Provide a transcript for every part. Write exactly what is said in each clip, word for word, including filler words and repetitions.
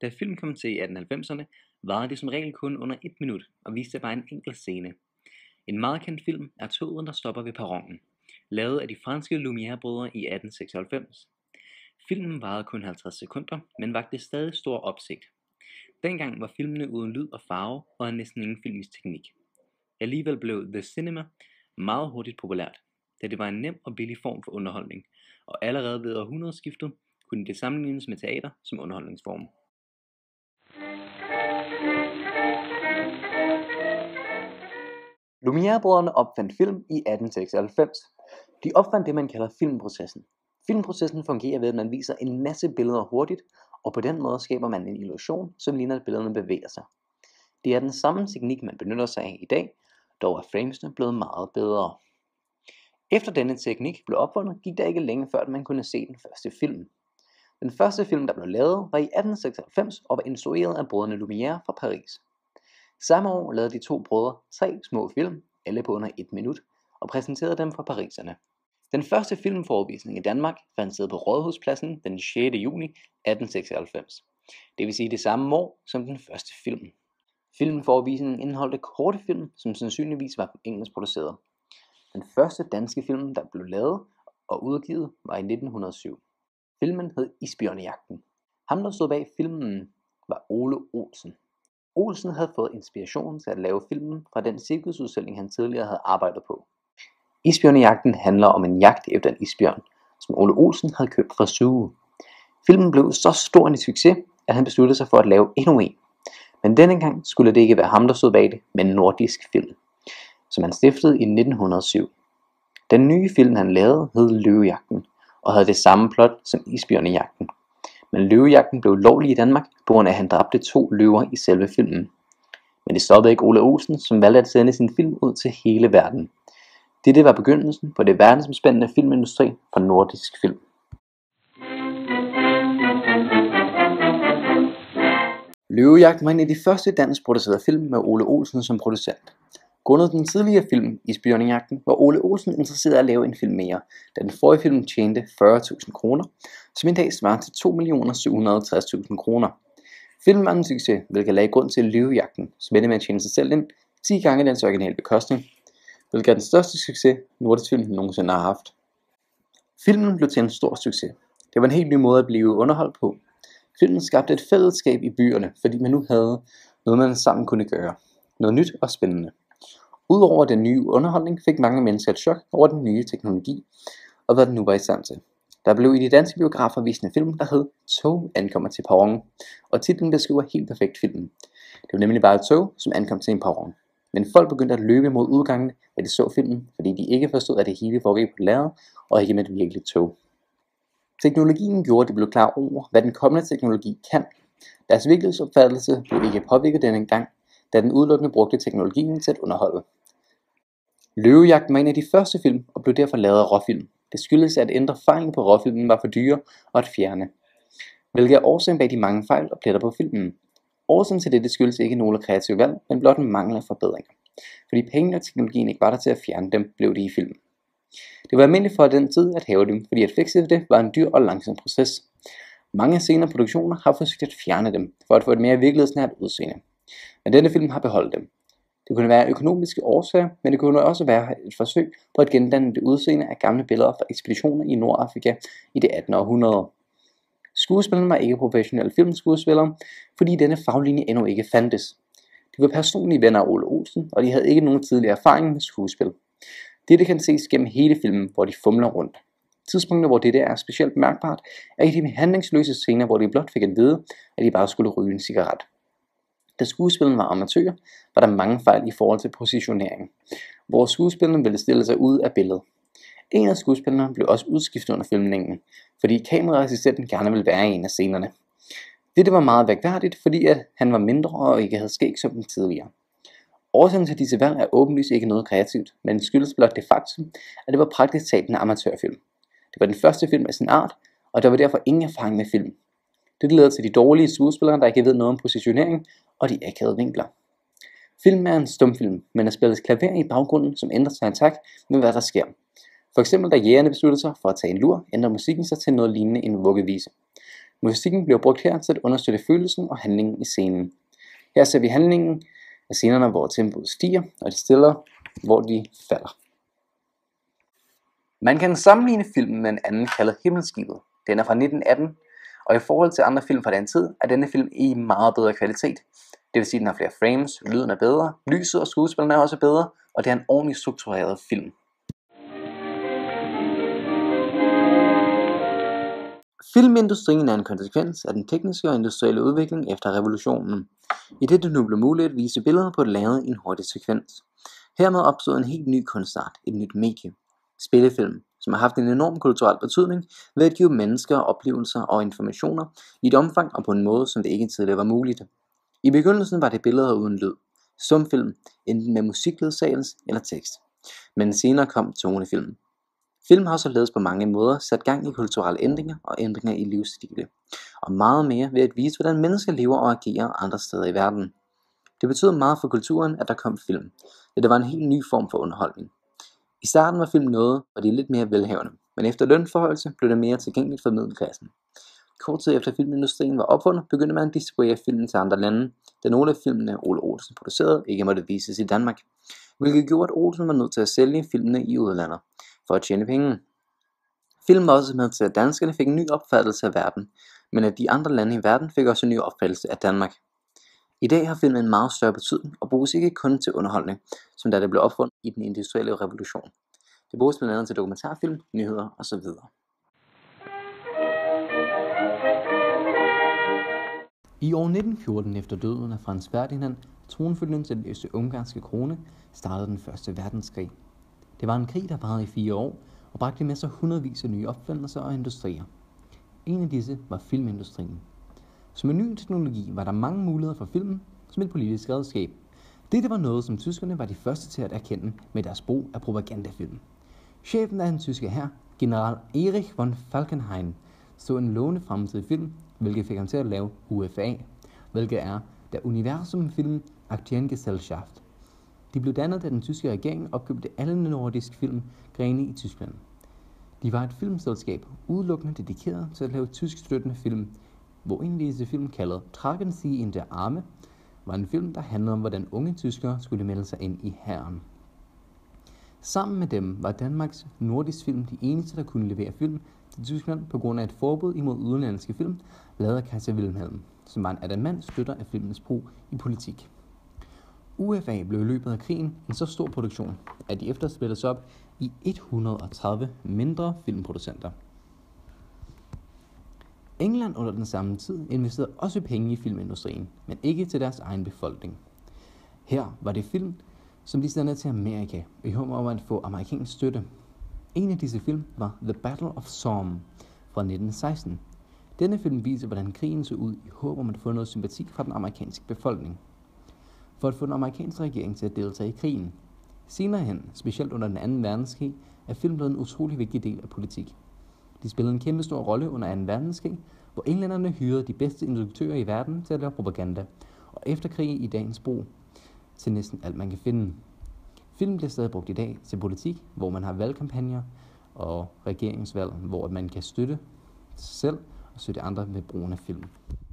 Da film kom til i atten halvfemserne, varede det som regel kun under et minut og viste bare en enkelt scene. En meget kendt film er Toget, der stopper ved perronen, lavet af de franske Lumière-brødre i atten seksoghalvfems. Filmen varede kun halvtreds sekunder, men vakte stadig stor opsigt. Dengang var filmene uden lyd og farve og havde næsten ingen filmisk teknik. Alligevel blev The Cinema meget hurtigt populært, da det var en nem og billig form for underholdning, og allerede ved århundredeskiftet kunne det sammenlignes med teater som underholdningsform. Lumière-brødrene opfandt film i atten seksoghalvfems. De opfandt det, man kalder filmprocessen. Filmprocessen fungerer ved, at man viser en masse billeder hurtigt, og på den måde skaber man en illusion, som ligner, at billederne bevæger sig. Det er den samme teknik, man benytter sig af i dag, dog er framesene blevet meget bedre. Efter denne teknik blev opfundet, gik der ikke længe før, at man kunne se den første film. Den første film, der blev lavet, var i atten seksoghalvfems og var instrueret af brødrene Lumière fra Paris. Samme år lavede de to brødre tre små film, alle på under et minut, og præsenterede dem for pariserne. Den første filmforevisning i Danmark fandt sted på Rådhuspladsen den sjette juni atten seksoghalvfems. Det vil sige det samme år som den første film. Filmforevisningen indeholdte korte film, som sandsynligvis var engelsk produceret. Den første danske film, der blev lavet og udgivet, var i nitten hundrede og syv. Filmen hed Isbjørnejagten. Ham, der stod bag filmen, var Ole Olsen. Olsen havde fået inspiration til at lave filmen fra den cirkusudstilling, han tidligere havde arbejdet på. Isbjørnejagten handler om en jagt efter en isbjørn, som Ole Olsen havde købt fra Zoo. Filmen blev så stor en succes, at han besluttede sig for at lave endnu en. Men denne gang skulle det ikke være ham, der stod bag det, men Nordisk Film, som han stiftede i nitten hundrede og syv. Den nye film, han lavede, hed Løvejagten, og havde det samme plot som Isbjørnejagten. Men Løvejagten blev ulovlig i Danmark, på grund af at han dræbte to løver i selve filmen. Men det stoppede ikke Ole Olsen, som valgte at sende sin film ud til hele verden. Dette var begyndelsen på det verdensomspændende filmindustri fra Nordisk Film. Løvejagten var en af de første dansk producerede film med Ole Olsen som producent. Grundet den tidligere film Isbjørnejagten var Ole Olsen interesseret i at lave en film mere, da den forrige film tjente fyrre tusind kroner, som i dag svarer til to millioner syv hundrede og tres tusind kroner. Filmen var en succes, hvilket lagde grund til Løvejagten, som endte med at tjene sig selv ind ti gange dens originale bekostning, hvilket er den største succes, Nordisk Film nogensinde har haft. Filmen blev til en stor succes. Det var en helt ny måde at blive underholdt på. Filmen skabte et fællesskab i byerne, fordi man nu havde noget, man sammen kunne gøre. Noget nyt og spændende. Udover den nye underholdning fik mange mennesker et chok over den nye teknologi, og hvad den nu var i stand til. Der blev i de danske biografer vist en film, der hed Tog ankommer til perronen, og titlen beskriver helt perfekt filmen. Det var nemlig bare et tog, som ankom til en perron. Men folk begyndte at løbe mod udgangen, da de så filmen, fordi de ikke forstod, at det hele foregik på lærred og ikke med et virkeligt tog. Teknologien gjorde, at de blev klar over, hvad den kommende teknologi kan. Deres virkelighedsopfattelse blev ikke påvirket denne gang, da den udelukkende brugte teknologien til at underholde. Løvejagten var en af de første film og blev derfor lavet af råfilm. Det skyldes, at ændre fejlen på råfilmen var for dyre og at fjerne, hvilket er årsagen bag de mange fejl og pletter på filmen. Årsagen til dette skyldes ikke nogle kreative valg, men blot en mangel af forbedringer. Fordi pengene og teknologien ikke var der til at fjerne dem, blev de i filmen. Det var almindeligt for den tid at have dem, fordi at fikse det var en dyr og langsom proces. Mange senere produktioner har forsøgt at fjerne dem, for at få et mere virkelighedsnært udseende. Men denne film har beholdt dem. Det kunne være økonomiske årsager, men det kunne også være et forsøg på at gendanne det udseende af gamle billeder fra ekspeditioner i Nordafrika i det attende århundrede. Skuespillerne var ikke professionelle filmskuespillere, fordi denne faglinje endnu ikke fandtes. De var personlige venner af Ole Olsen, og de havde ikke nogen tidligere erfaring med skuespil. Dette kan ses gennem hele filmen, hvor de fumler rundt. Tidspunkter, hvor dette er specielt mærkbart, er i de handlingsløse scener, hvor de blot fik at vide, at de bare skulle ryge en cigaret. Da skuespillerne var amatører, var der mange fejl i forhold til positionering, hvor skuespillerne ville stille sig ud af billedet. En af skuespillerne blev også udskiftet under filmningen, fordi kameraassistenten gerne ville være i en af scenerne. Dette var meget vægtværdigt, fordi at han var mindre og ikke havde skæg som den tidligere. Årsagen til disse valg er åbenlyst ikke noget kreativt, men skyldes blot det faktum, at det var praktisk talt en amatørfilm. Det var den første film af sin art, og der var derfor ingen erfaring med film. Det leder til de dårlige skuespillere, der ikke ved noget om positionering, og de akavede vinkler. Filmen er en stumfilm, men der spilles klaver i baggrunden, som ændrer sig i takt med hvad der sker. For eksempel da jægerne besluttede sig for at tage en lur, ændrer musikken sig til noget lignende en vuggevise. Musikken bliver brugt her til at understøtte følelsen og handlingen i scenen. Her ser vi handlingen af scenerne, hvor tempoet stiger, og de stiller, hvor de falder. Man kan sammenligne filmen med en anden kaldet Himmelskibet. Den er fra nitten atten, og i forhold til andre film fra den tid, er denne film i meget bedre kvalitet. Det vil sige, at den har flere frames, lyden er bedre, lyset og skuespillerne er også bedre, og det er en ordentligt struktureret film. Filmindustrien er en konsekvens af den tekniske og industrielle udvikling efter revolutionen. I det det nu blev muligt at vise billeder på et lavet i en hurtig sekvens. Hermed opstod en helt ny kunstart, et nyt medie. Spillefilm, som har haft en enorm kulturel betydning ved at give mennesker oplevelser og informationer i et omfang og på en måde, som det ikke tidligere var muligt. I begyndelsen var det billeder uden lyd, stumfilm, enten med musikledsagelse eller tekst, men senere kom tonefilm. Film har således på mange måder sat gang i kulturelle ændringer og ændringer i livsstile, og meget mere ved at vise, hvordan mennesker lever og agerer andre steder i verden. Det betød meget for kulturen, at der kom film, da det var en helt ny form for underholdning. I starten var film noget, og de er lidt mere velhavende, men efter lønforhøjelse blev det mere tilgængeligt for middelklassen. Kort tid efter filmindustrien var opfundet, begyndte man at distribuere filmen til andre lande, da nogle af filmene Ole Olsen producerede ikke måtte vises i Danmark, hvilket gjorde, at Olsen var nødt til at sælge filmene i udlandet for at tjene penge. Film var også med til, at danskerne fik en ny opfattelse af verden, men at de andre lande i verden fik også en ny opfattelse af Danmark. I dag har filmen en meget større betydning og bruges ikke kun til underholdning, som da det blev opfundet i den industrielle revolution. Det bruges blandt andet til dokumentarfilm, nyheder osv. I år nitten fjorten, efter døden af Frans Ferdinand, tronfølgeren til den østrig-ungarske krone, startede den første verdenskrig. Det var en krig, der varede i fire år og bragte med sig hundredvis af nye opfindelser og industrier. En af disse var filmindustrien. Som en ny teknologi var der mange muligheder for filmen som et politisk redskab. Dette var noget, som tyskerne var de første til at erkende med deres brug af propagandafilm. Chefen af den tyske hær, general Erich von Falkenhayn, så en lovende fremtidig film, hvilket fik ham til at lave U F A, hvilket er der Universum Film Aktiengesellschaft. De blev dannet, da den tyske regering opkøbte alle nordiske filmgrene i Tyskland. De var et filmselskab udelukkende dedikeret til at lave tysk støttende film, hvor en af disse film, kaldet Tragen Sie in der Arme, var en film, der handlede om, hvordan unge tyskere skulle melde sig ind i hæren. Sammen med dem var Danmarks Nordisk Film de eneste, der kunne levere film til Tyskland på grund af et forbud imod udenlandske film, lavet af Kaiser Wilhelm, som var en adamant støtter af filmens brug i politik. U F A blev i løbet af krigen en så stor produktion, at de efter splittes op i et hundrede og tredive mindre filmproducenter. England under den samme tid investerede også penge i filmindustrien, men ikke til deres egen befolkning. Her var det film, som de sendte til Amerika, i håb om at få amerikansk støtte. En af disse film var The Battle of Somme fra nitten seksten. Denne film viser, hvordan krigen så ud i håb om at få noget sympati fra den amerikanske befolkning. For at få den amerikanske regering til at deltage i krigen. Senere hen, specielt under den anden verdenskrig, er film blevet en utrolig vigtig del af politik. De spillede en kæmpe stor rolle under anden verdenskrig, hvor englænderne hyrede de bedste instruktører i verden til at lave propaganda, og efter krig i dagens brug til næsten alt man kan finde. Film bliver stadig brugt i dag til politik, hvor man har valgkampagner og regeringsvalg, hvor man kan støtte sig selv og støtte andre med brugen af film.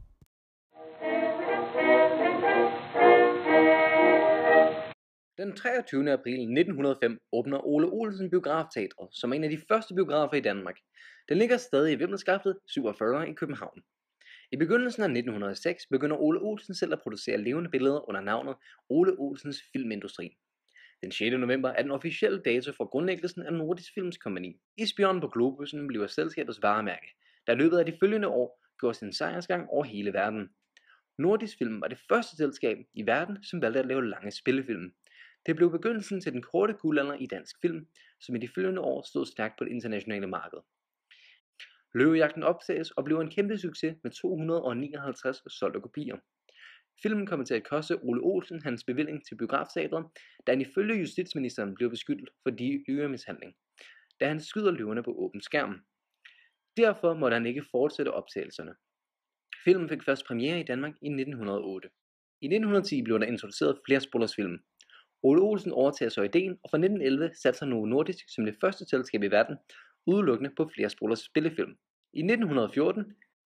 Den treogtyvende april nitten hundrede og fem åbner Ole Olsen Biografteatret som en af de første biografer i Danmark. Den ligger stadig i Vimmelskaftet syvogfyrre i København. I begyndelsen af nitten hundrede og seks begynder Ole Olsen selv at producere levende billeder under navnet Ole Olsens Filmindustri. Den sjette november er den officielle dato for grundlæggelsen af Nordisk Films Kompagni. Isbjørnen på globussen bliver selskabets varemærke, der i løbet af de følgende år gjorde sin sejrsgang over hele verden. Nordisk Film var det første selskab i verden, som valgte at lave lange spillefilm. Det blev begyndelsen til den korte guldalder i dansk film, som i de følgende år stod stærkt på det internationale marked. Løvejagten optages og blev en kæmpe succes med to hundrede og nioghalvtreds solgte kopier. Filmen kommer til at koste Ole Olsen hans bevilling til biografteatret, da han ifølge justitsministeren blev beskyldt for dyremishandling, da han skyder løverne på åben skærm. Derfor måtte han ikke fortsætte optagelserne. Filmen fik først premiere i Danmark i nitten hundrede og otte. I nitten hundrede og ti blev der introduceret flerspolersfilm. Ole Olsen overtager så ideen, og fra nitten elleve satte sig Novo Nordisk som det første selskab i verden udelukkende på flerspolers spillefilm. I nitten hundrede og fjorten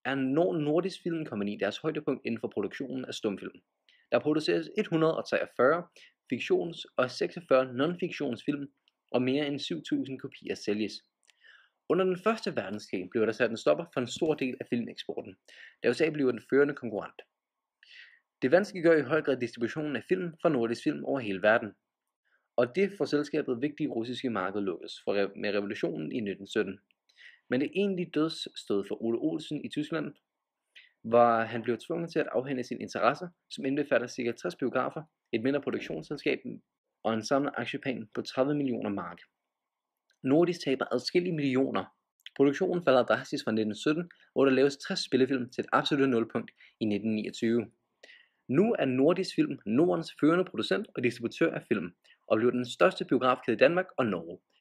er Nord Nordisk Film Kompagni deres højdepunkt inden for produktionen af stumfilm. Der produceres et hundrede og treogfyrre fiktions- og seksogfyrre non-fiktionsfilm, og mere end syv tusind kopier sælges. Under den første verdenskrig blev der sat en stopper for en stor del af filmeksporten, da U S A bliver den førende konkurrent. Det vanskeliggør i høj grad distributionen af film fra nordisk film over hele verden, og det får selskabet vigtige russiske marked lukkes for re- med revolutionen i nitten sytten. Men det egentlige dødsstød for Ole Olsen i Tyskland var, at han blev tvunget til at afhænde sin interesse, som indbefatter ca. tres biografer, et mindre produktionsselskab og en samlet aktieplan på tredive millioner mark. Nordisk taber adskillige millioner. Produktionen falder drastisk fra nitten sytten, hvor der laves tres spillefilm til et absolut nulpunkt i nitten niogtyve. Nu er Nordisk Film Nordens førende producent og distributør af film, og bliver den største biografkæde i Danmark og Norge.